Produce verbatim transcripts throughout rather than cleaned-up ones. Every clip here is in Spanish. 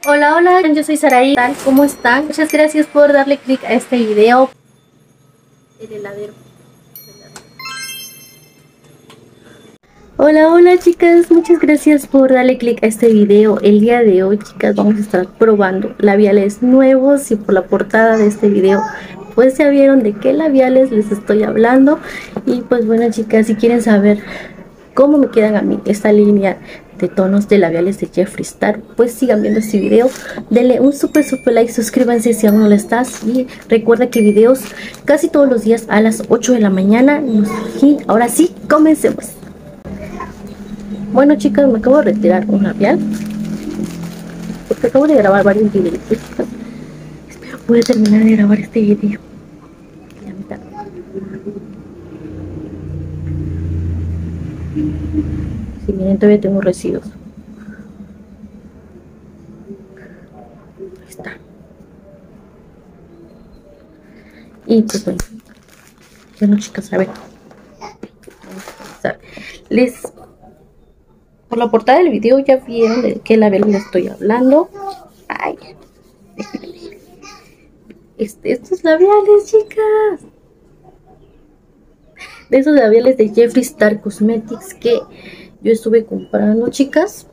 Hola, hola, yo soy Saraí. ¿Qué tal? ¿Cómo están? Muchas gracias por darle clic a este video. El heladero. Hola, hola chicas, muchas gracias por darle clic a este video. El día de hoy, chicas, vamos a estar probando labiales nuevos y por la portada de este video pues ya vieron de qué labiales les estoy hablando. Y pues bueno, chicas, si quieren saber cómo me quedan a mí esta línea de tonos de labiales de Jeffree Star, pues sigan viendo este video, denle un super super like, suscríbanse si aún no lo estás y recuerda que videos casi todos los días a las ocho de la mañana. Y ahora sí, comencemos. Bueno chicas, me acabo de retirar un labial porque acabo de grabar varios videos. Espero poder terminar de grabar este video. La mitad. Si miren, todavía tengo residuos. Ahí está. Y pues bueno, bueno chicas, a ver, vamos a comenzar. Les, por la portada del video ya vieron de qué labial les estoy hablando. Ay, este, estos labiales, chicas, de esos labiales de Jeffree Star Cosmetics que yo estuve comprando, chicas.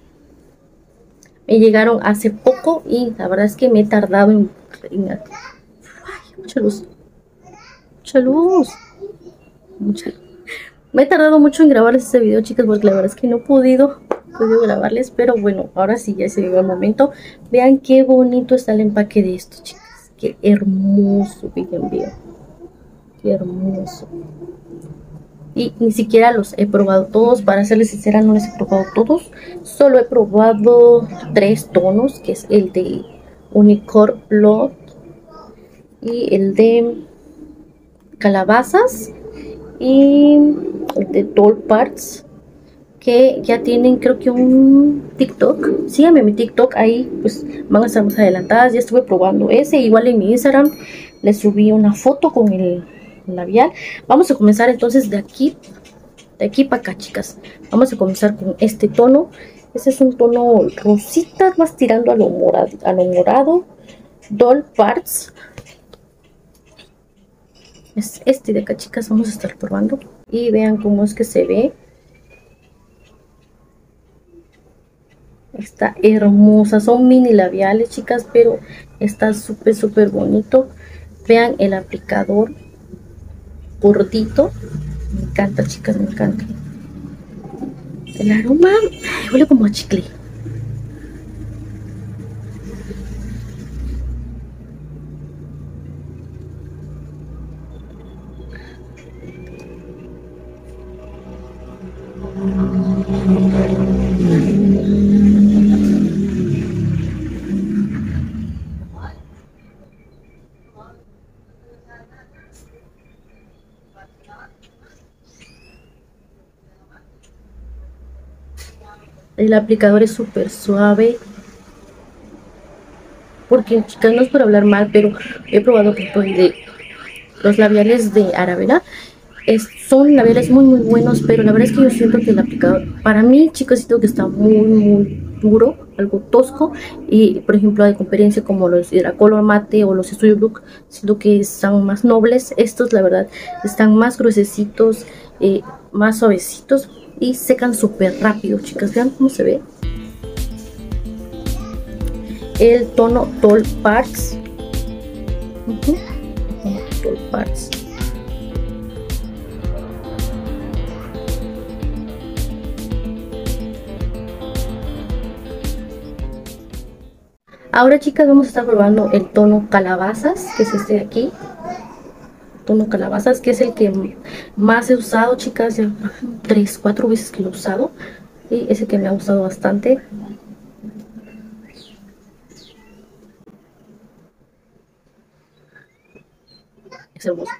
Me llegaron hace poco y la verdad es que me he tardado en, en ay, mucha luz, mucha luz, mucha luz. Me he tardado mucho en grabarles este video, chicas, porque la verdad es que no he podido, podido grabarles, pero bueno, ahora sí ya se llegó el momento. Vean qué bonito está el empaque de esto, chicas, qué hermoso, bien, bien, qué hermoso. Y ni siquiera los he probado todos, para serles sincera, no les he probado todos, solo he probado tres tonos, que es el de Unicorn Blood y el de calabazas y el de Doll Parts, que ya tienen creo que un TikTok. Síganme en mi TikTok, ahí pues van a estar más adelantadas. Ya estuve probando ese, igual en mi Instagram les subí una foto con el labial. Vamos a comenzar entonces de aquí, de aquí para acá, chicas. Vamos a comenzar con este tono. Este es un tono rosita, más tirando a lo morado, a lo morado. Doll Parts. Es este de acá, chicas, vamos a estar probando. Y vean cómo es que se ve. Está hermosa, son mini labiales, chicas, pero está súper súper bonito. Vean el aplicador gordito, me encanta, chicas, me encanta. El aroma huele como a chicle. El aplicador es súper suave. Porque, chicas, no es por hablar mal, pero he probado que de los labiales de Aravena es, son labiales muy muy buenos, pero la verdad es que yo siento que el aplicador, para mí, chicos, siento que está muy muy duro, algo tosco. Y por ejemplo, de conferencia como los Hydra Mate o los Studio Look, siento que están más nobles. Estos la verdad están más gruesecitos, eh, más suavecitos y secan súper rápido, chicas. Vean cómo se ve el tono Doll Parts. uh-huh. Doll Parts. Ahora, chicas, vamos a estar probando el tono calabazas, que es este de aquí. Tono calabazas, que es el que más he usado, chicas, ya tres, cuatro veces que lo he usado. Y es el que me ha gustado bastante. Es hermoso.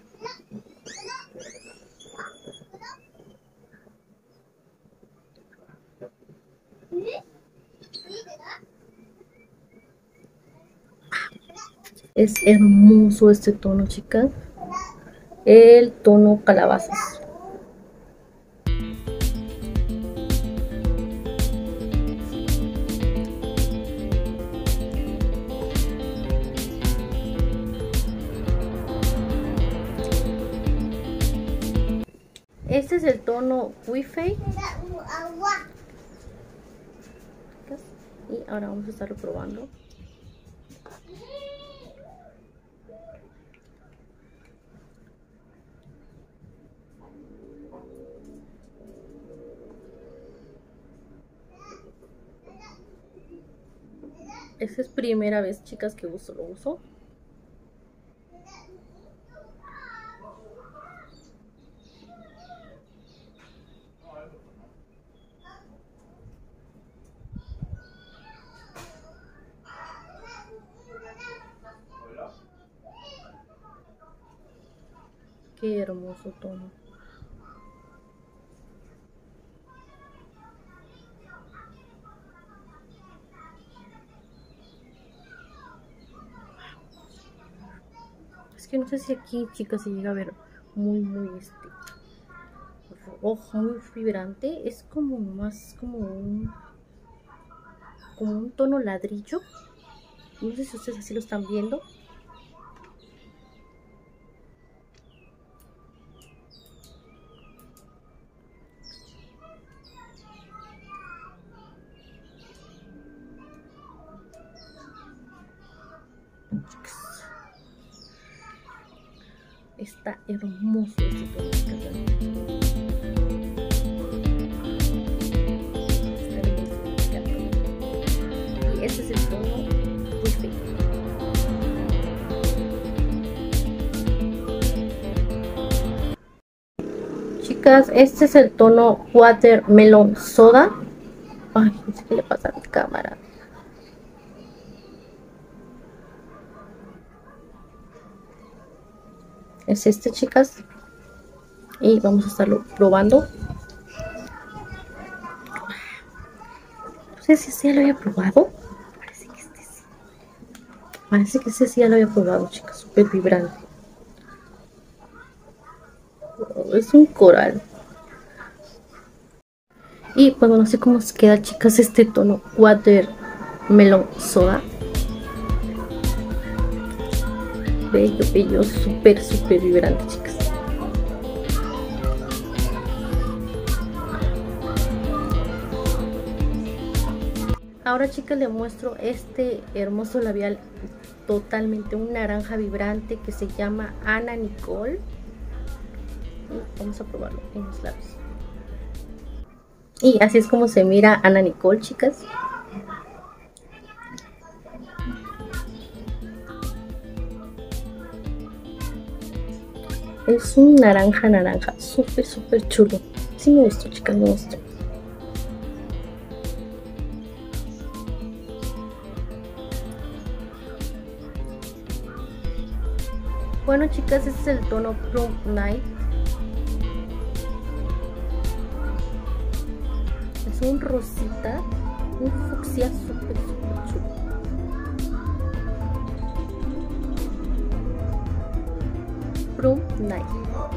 Es hermoso este tono, chicas. El tono calabazas. este es el tono Wi-Fi. Y ahora vamos a estarlo probando. Esta es primera vez, chicas, que uso, lo uso. Qué hermoso tono. Es que no sé si aquí, chicas, se llega a ver muy, muy este rojo, muy vibrante. Es como más como un como un tono ladrillo. No sé si ustedes así lo están viendo. Está hermoso este tono. Y este es el tono Wi-Fi. Chicas, este es el tono Watermelon Soda. Ay, no sé qué le pasa a mi cámara. Es este, chicas, y vamos a estarlo probando. No sé si este ya lo había probado. Parece que este sí. Parece que este sí ya lo había probado, chicas. Súper vibrante. Oh, es un coral. Y pues no sé cómo se queda, chicas, este tono Watermelon Soda. Bello, bello, súper, súper vibrante, chicas. Ahora, chicas, les muestro este hermoso labial totalmente un naranja vibrante que se llama Ana Nicole. Y vamos a probarlo en los labios. Y así es como se mira Ana Nicole, chicas. Es un naranja, naranja, súper, súper chulo. Sí me gustó, chicas, me gustó. Bueno, chicas, este es el tono Prom Night. Es un rosita, un fucsia súper, súper chulo. Prom Night.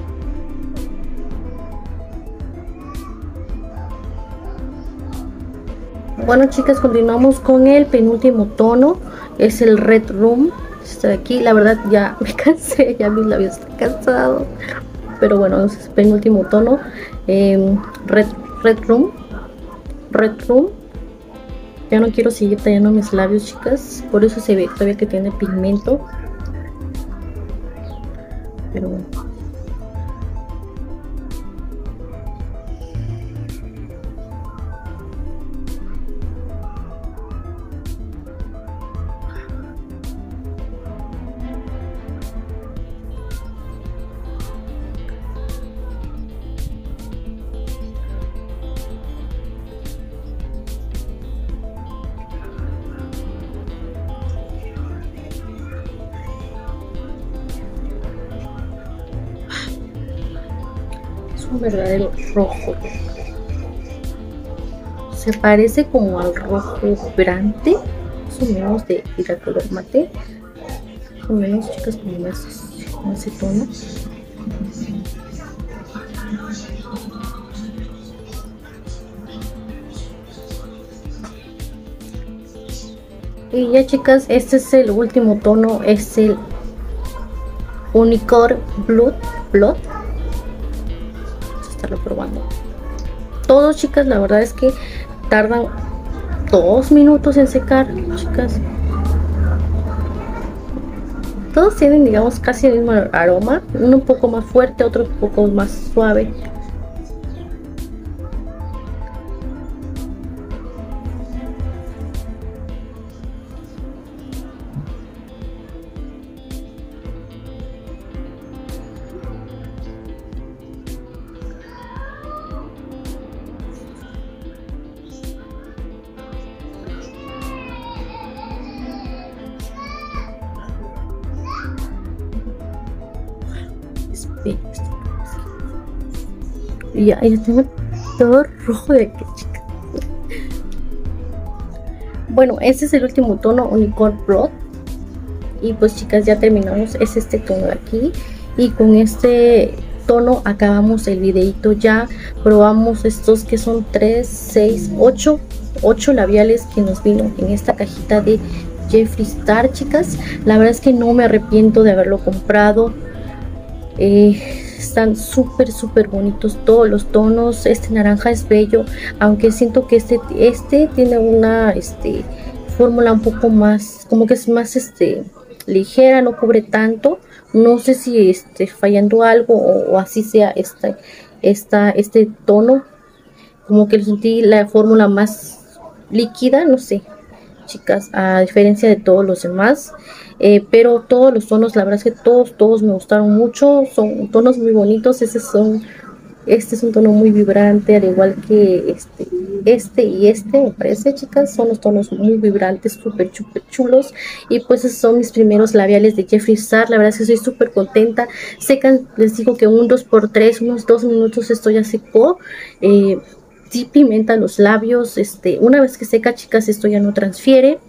Bueno, chicas, continuamos con el penúltimo tono. Es el Red Room. Este de aquí, la verdad ya me cansé, ya mis labios están cansados. Pero bueno, es el penúltimo tono. Eh, Red, Red Room. Red Room. Ya no quiero seguir tallando mis labios, chicas. Por eso se ve todavía que tiene pigmento. Pero bueno. Un verdadero rojo, se parece como al rojo vibrante, más o menos de ir al color mate, más o menos, chicas, como ese, como ese tono. Y ya, chicas, este es el último tono, es el Unicorn Blood Blood. estarlo probando. Todos, chicas, la verdad es que tardan dos minutos en secar, chicas. Todos tienen, digamos, casi el mismo aroma, uno un poco más fuerte, otro un poco más suave. Y ya, ya tengo todo rojo de aquí, chicas. Bueno, este es el último tono, Unicorn Blood. Y pues, chicas, ya terminamos. Es este tono de aquí. Y con este tono acabamos el videito. Ya probamos estos que son tres, seis, ocho ocho labiales que nos vino en esta cajita de Jeffree Star, chicas. La verdad es que no me arrepiento de haberlo comprado. Eh, están súper súper bonitos todos los tonos. Este naranja es bello, aunque siento que este este tiene una este fórmula un poco más, como que es más este ligera, no cubre tanto. No sé si este fallando algo o, o así sea esta, esta este tono, como que sentí la fórmula más líquida, no sé, chicas, a diferencia de todos los demás. Eh, pero todos los tonos, la verdad es que todos, todos me gustaron mucho. Son tonos muy bonitos. Este, son, este es un tono muy vibrante, al igual que este, este y este, me parece, chicas. Son los tonos muy vibrantes, súper, súper chulos. Y pues esos son mis primeros labiales de Jeffree Star. La verdad es que estoy súper contenta. Secan, les digo que un dos por tres, unos dos minutos esto ya secó. Eh, sí pimenta los labios. Este, una vez que seca, chicas, esto ya no transfiere.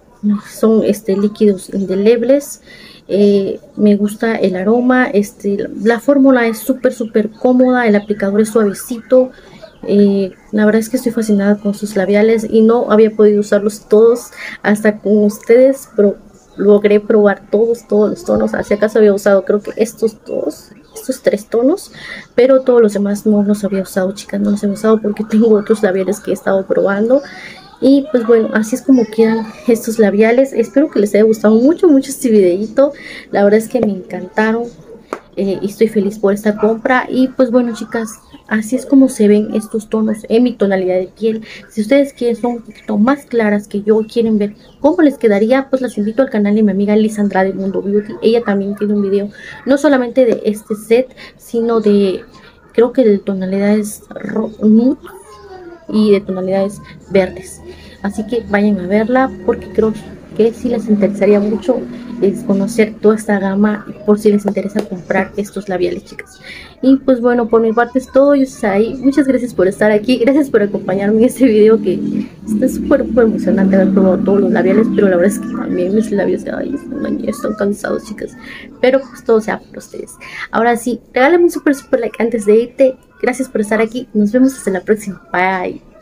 Son este líquidos indelebles. Eh, me gusta el aroma, este la, la fórmula es súper súper cómoda, el aplicador es suavecito. Eh, la verdad es que estoy fascinada con sus labiales y no había podido usarlos todos hasta con ustedes, pero logré probar todos todos los tonos. Hacia acaso había usado creo que estos dos, estos tres tonos, pero todos los demás no los había usado, chicas. No los he usado porque tengo otros labiales que he estado probando. Y pues bueno, así es como quedan estos labiales. Espero que les haya gustado mucho, mucho este videito. La verdad es que me encantaron. Eh, y estoy feliz por esta compra. Y pues bueno, chicas, así es como se ven estos tonos en mi tonalidad de piel. Si ustedes quieren son un poquito más claras que yo, quieren ver cómo les quedaría, pues las invito al canal de mi amiga Liz Andrade Mundo Beauty. Ella también tiene un video, no solamente de este set, sino de, creo que de tonalidades nude y de tonalidades verdes. Así que vayan a verla porque creo que sí les interesaría mucho es conocer toda esta gama, por si les interesa comprar estos labiales, chicas. Y pues bueno, por mi parte es todo. Yo soy ahí. Muchas gracias por estar aquí, gracias por acompañarme en este video, que está súper súper emocionante haber probado todos los labiales, pero la verdad es que también mis labios ay, están, están cansados, chicas, pero pues todo sea por ustedes. Ahora sí, regálame un súper súper like antes de irte. Gracias por estar aquí, nos vemos hasta la próxima, bye.